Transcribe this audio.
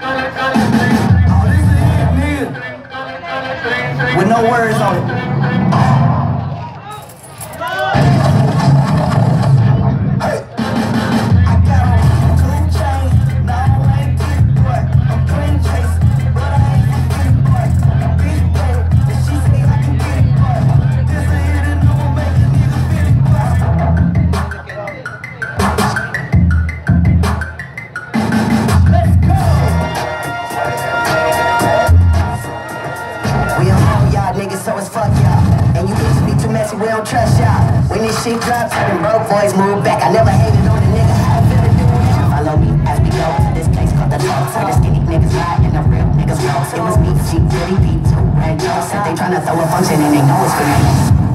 Oh, this is it, nigga. With no words on it. So it's fuck y'all. And you bitches be too messy, we don't trust y'all. When this shit drops, having broke boys move back. I never hated on a nigga, how I feel to do it. Follow me as we go to this place called the Talks. Where the skinny niggas lie and the real niggas walk. It was me, she really be too red. Said they tryna throw a function and they know it's for me.